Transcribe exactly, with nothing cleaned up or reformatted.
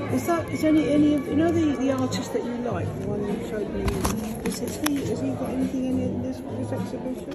Is that, is any, any of, you know the, the artist that you like, the one you showed me, is, is he, has he got anything in this, this exhibition?